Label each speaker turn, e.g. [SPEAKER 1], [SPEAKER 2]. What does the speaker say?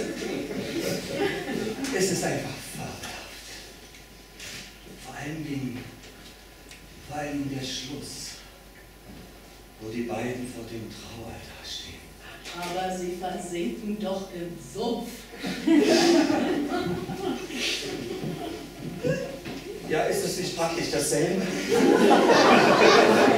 [SPEAKER 1] Es ist einfach fabelhaft. Vor allem der Schluss, wo die beiden vor dem Traualtar stehen.
[SPEAKER 2] Aber sie versinken doch im Sumpf.
[SPEAKER 1] Ja, ist es nicht praktisch dasselbe?